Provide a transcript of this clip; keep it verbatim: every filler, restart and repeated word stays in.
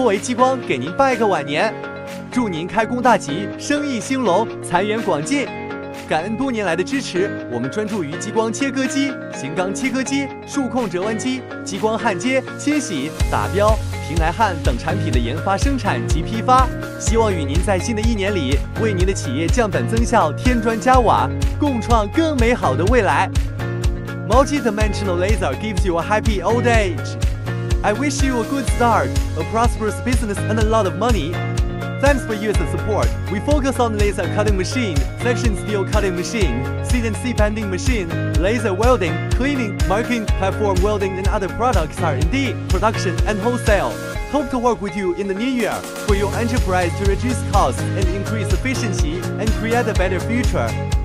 维激光给您拜个晚年，祝您开工大吉，生意兴隆，财源广进。感恩多年来的支持，我们专注于激光切割机、型钢切割机、数控折弯机、激光焊接、清洗、打标、平台焊等产品的研发、生产及批发。希望与您在新的一年里，为您的企业降本增效，添砖加瓦，共创更美好的未来。Multi-dimensional laser gives you a happy old age. I wish you a good start, a prosperous business, and a lot of money. Thanks for years of support. We focus on laser cutting machine, section steel cutting machine, C N C bending machine, laser welding, cleaning, marking, platform welding, and other products are indeed production and wholesale. Hope to work with you in the new year for your enterprise to reduce costs and increase efficiency and create a better future.